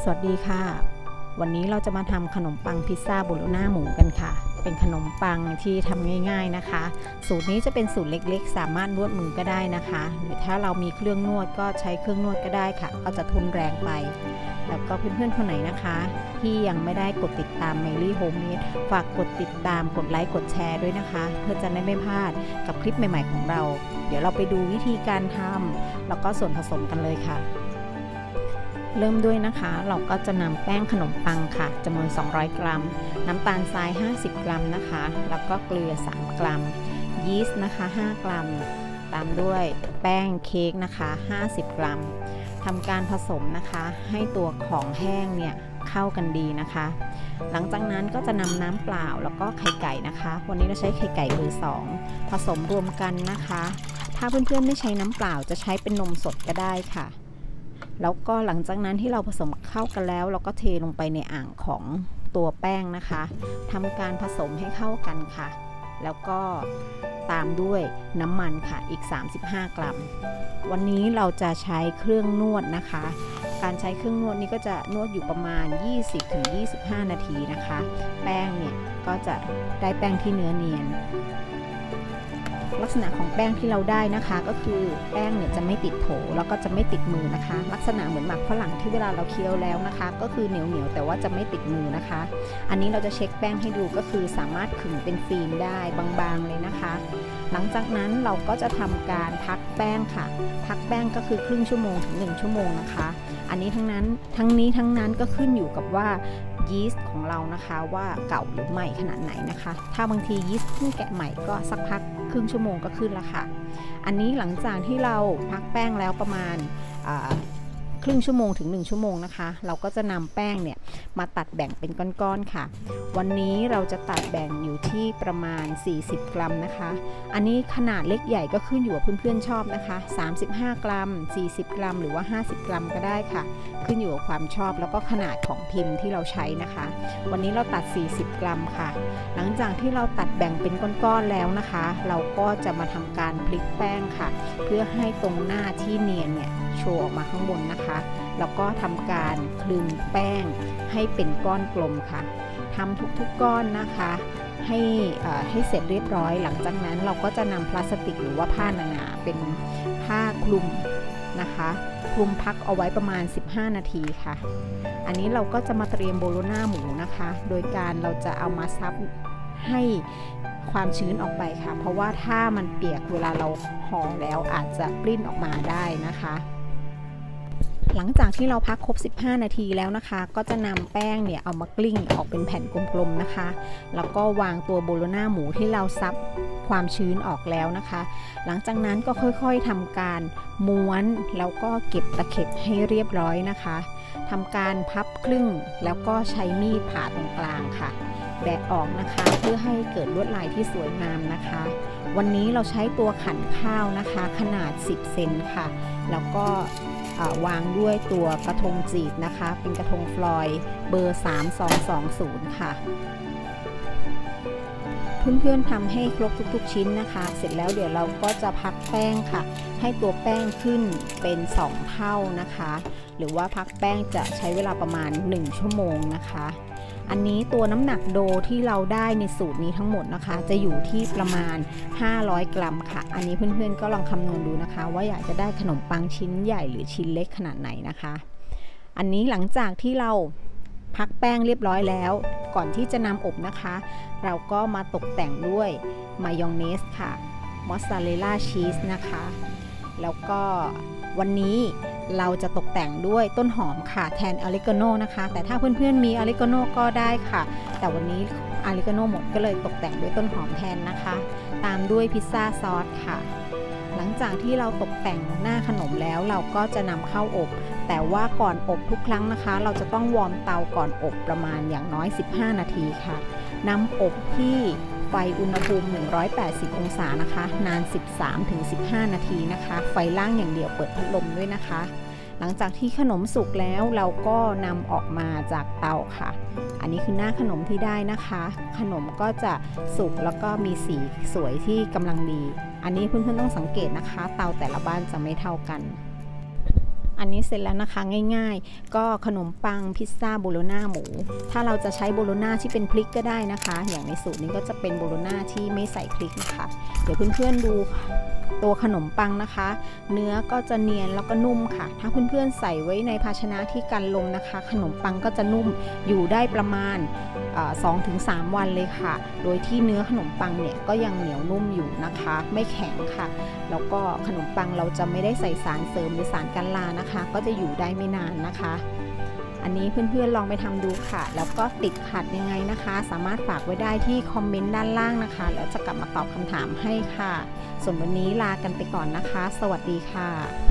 สวัสดีค่ะวันนี้เราจะมาทำขนมปังพิซซ่าโบโลน่าหมูกันค่ะเป็นขนมปังที่ทำง่ายๆนะคะสูตรนี้จะเป็นสูตรเล็กๆสามารถนวดมือก็ได้นะคะหรือถ้าเรามีเครื่องนวดก็ใช้เครื่องนวดก็ได้ค่ะก็จะทุนแรงไปแล้วก็เพื่อนๆคนไหนนะคะที่ยังไม่ได้กดติดตาม Mary Homemade ฝากกดติดตามกดไลค์กดแชร์ด้วยนะคะเพื่อจะได้ไม่พลาดกับคลิปใหม่ๆของเราเดี๋ยวเราไปดูวิธีการทำแล้วก็ส่วนผสมกันเลยค่ะเริ่มด้วยนะคะเราก็จะนำแป้งขนมปังค่ะจำนวน200 กรัมน้ำตาลทราย50 กรัมนะคะแล้วก็เกลือ3 กรัมยีสต์นะคะ5 กรัมตามด้วยแป้งเค้กนะคะ50 กรัมทำการผสมนะคะให้ตัวของแห้งเนี่ยเข้ากันดีนะคะหลังจากนั้นก็จะนำน้ำเปล่าแล้วก็ไข่ไก่นะคะวันนี้เราใช้ไข่ไก่เบอร์2ผสมรวมกันนะคะถ้าเพื่อนๆไม่ใช้น้ำเปล่าจะใช้เป็นนมสดก็ได้ค่ะแล้วก็หลังจากนั้นที่เราผสมเข้ากันแล้วเราก็เทลงไปในอ่างของตัวแป้งนะคะทำการผสมให้เข้ากันค่ะแล้วก็ตามด้วยน้ำมันค่ะอีก35 กรัมวันนี้เราจะใช้เครื่องนวดนะคะการใช้เครื่องนวดนี้ก็จะนวดอยู่ประมาณ 20-25 นาทีนะคะแป้งเนี่ยก็จะได้แป้งที่เนื้อเนียนลักษณะของแป้งที่เราได้นะคะก็คือแป้งเนี่ยจะไม่ติดโถแล้วก็จะไม่ติดมือนะคะลักษณะเหมือนหมักฝรั่งที่เวลาเราเคี้ยวแล้วนะคะก็คือเหนียวแต่ว่าจะไม่ติดมือนะคะอันนี้เราจะเช็คแป้งให้ดูก็คือสามารถขึงเป็นฟิล์มได้บางๆเลยนะคะหลังจากนั้นเราก็จะทำการพักแป้งค่ะพักแป้งก็คือครึ่งชั่วโมงถึง1 ชั่วโมงนะคะอันนี้ทั้งนั้นก็ขึ้นอยู่กับว่ายีสต์ของเรานะคะว่าเก่าหรือใหม่ขนาดไหนนะคะถ้าบางทียีสต์เพิ่งแกะใหม่ก็สักพักครึ่งชั่วโมงก็ขึ้นละค่ะอันนี้หลังจากที่เราพักแป้งแล้วประมาณครึ่งชั่วโมงถึง1 ชั่วโมงนะคะเราก็จะนำแป้งเนี่ยมาตัดแบ่งเป็นก้อนๆค่ะวันนี้เราจะตัดแบ่งอยู่ที่ประมาณ40 กรัมนะคะอันนี้ขนาดเล็กใหญ่ก็ขึ้นอยู่กับเพื่อนๆชอบนะคะ35 กรัม40 กรัมหรือว่า50 กรัมก็ได้ค่ะขึ้นอยู่กับความชอบแล้วก็ขนาดของพิมพ์ที่เราใช้นะคะวันนี้เราตัด40 กรัมค่ะหลังจากที่เราตัดแบ่งเป็นก้อนๆแล้วนะคะเราก็จะมาทำการพลิกแป้งค่ะเพื่อให้ตรงหน้าที่เนียนเนี่ยโชว์ออกมาข้างบนนะคะแล้วก็ทำการคลึงแป้งให้เป็นก้อนกลมค่ะทำทุกๆก้อนนะคะให้เสร็จเรียบร้อยหลังจากนั้นเราก็จะนำพลาสติกหรือว่าผ้าหนาๆเป็นผ้าคลุมนะคะคลุมพักเอาไว้ประมาณ15 นาทีค่ะอันนี้เราก็จะมาเตรียมโบโลน่าหมูนะคะโดยการเราจะเอามาซับให้ความชื้นออกไปค่ะเพราะว่าถ้ามันเปียกเวลาเราห่อแล้วอาจจะปลิ้นออกมาได้นะคะหลังจากที่เราพักครบ15 นาทีแล้วนะคะก็จะนำแป้งเนี่ยเอามากลิ้งออกเป็นแผ่นกลมๆนะคะแล้วก็วางตัวโบโลน่าหมูที่เราซับความชื้นออกแล้วนะคะหลังจากนั้นก็ค่อยๆทำการม้วนแล้วก็เก็บตะเข็บให้เรียบร้อยนะคะทำการพับครึ่งแล้วก็ใช้มีดผ่าตรงกลางค่ะแบะออกนะคะเพื่อให้เกิดลวดลายที่สวยงามนะคะวันนี้เราใช้ตัวขันข้าวนะคะขนาด10 เซนค่ะแล้วก็วางด้วยตัวกระทงจีบนะคะเป็นกระทงฟลอยด์เบอร์3220ค่ะเพื่อนๆทำให้ครบทุกๆชิ้นนะคะเสร็จแล้วเดี๋ยวเราก็จะพักแป้งค่ะให้ตัวแป้งขึ้นเป็น2 เท่านะคะหรือว่าพักแป้งจะใช้เวลาประมาณ1 ชั่วโมงนะคะอันนี้ตัวน้ำหนักโดที่เราได้ในสูตรนี้ทั้งหมดนะคะจะอยู่ที่ประมาณ500 กรัมค่ะอันนี้เพื่อนๆก็ลองคำนวณดูนะคะว่าอยากจะได้ขนมปังชิ้นใหญ่หรือชิ้นเล็กขนาดไหนนะคะอันนี้หลังจากที่เราพักแป้งเรียบร้อยแล้วก่อนที่จะนำอบนะคะเราก็มาตกแต่งด้วยมายองเนสค่ะมอสซาเรลล่าชีสนะคะแล้วก็วันนี้เราจะตกแต่งด้วยต้นหอมค่ะแทนออริกาโนนะคะแต่ถ้าเพื่อนๆมีออริกาโนก็ได้ค่ะแต่วันนี้ออริกาโนหมดก็เลยตกแต่งด้วยต้นหอมแทนนะคะตามด้วยพิซซ่าซอสค่ะหลังจากที่เราตกแต่งหน้าขนมแล้วเราก็จะนำเข้าอบแต่ว่าก่อนอบทุกครั้งนะคะเราจะต้องวอร์มเตาก่อนอบประมาณอย่างน้อย15 นาทีค่ะนำอบที่ไฟอุณหภูมิ180 องศานะคะนาน 13-15 นาทีนะคะไฟล่างอย่างเดียวเปิดพัดลมด้วยนะคะหลังจากที่ขนมสุกแล้วเราก็นำออกมาจากเตาค่ะอันนี้คือหน้าขนมที่ได้นะคะขนมก็จะสุกแล้วก็มีสีสวยที่กำลังดีอันนี้เพื่อนๆต้องสังเกตนะคะเตาแต่ละบ้านจะไม่เท่ากันอันนี้เสร็จแล้วนะคะง่ายๆก็ขนมปังพิซซ่าโบโลน่าหมูถ้าเราจะใช้โบโลน่าที่เป็นพริกก็ได้นะคะอย่างในสูตรนี้ก็จะเป็นโบโลน่าที่ไม่ใส่พริกนะคะเดี๋ยวเพื่อนๆดูตัวขนมปังนะคะเนื้อก็จะเนียนแล้วก็นุ่มค่ะถ้าเพื่อนๆใส่ไว้ในภาชนะที่กันลมนะคะขนมปังก็จะนุ่มอยู่ได้ประมาณ2-3 วันเลยค่ะโดยที่เนื้อขนมปังเนี่ยก็ยังเหนียวนุ่มอยู่นะคะไม่แข็งค่ะแล้วก็ขนมปังเราจะไม่ได้ใส่สารเสริมหรือสารกันรานะคะก็จะอยู่ได้ไม่นานนะคะอันนี้เพื่อนๆลองไปทำดูค่ะแล้วก็ติดขัดยังไงนะคะสามารถฝากไว้ได้ที่คอมเมนต์ด้านล่างนะคะแล้วจะกลับมาตอบคำถามให้ค่ะส่วนวันนี้ลากันไปก่อนนะคะสวัสดีค่ะ